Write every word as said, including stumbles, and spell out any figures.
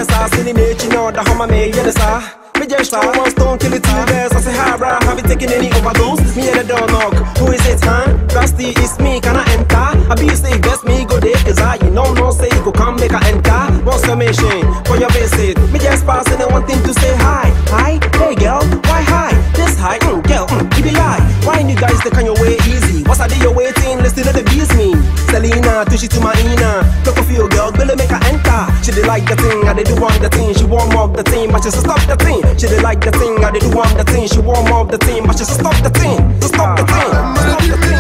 yes, I see the nature, you know, the hammer may get us. Me just try one stone, kill it two bears. I say, hi, bro, have you taken any overdose? Me and the door knock, who is it, huh? Rusty, it's me, can I enter? I be say, best me go there, cause I, you know, no say, go come make a enter. What's the mission for your visit? Me just passing and one thing to say hi. Hi, hey girl, why hi? This hi, mm, girl, mm, give it lie. Why you guys take on your way easy? What's I do you waiting? Listen to the bees me. Selena, Tushy to my Ina. Look a few girl, Billy make her enter. She did like the thing, I did do want the thing. She warm up the team, but she stop the thing. She did like the thing, I did do want the thing. She warm up the team, but she stop the thing. Stop the thing. Stop the thing.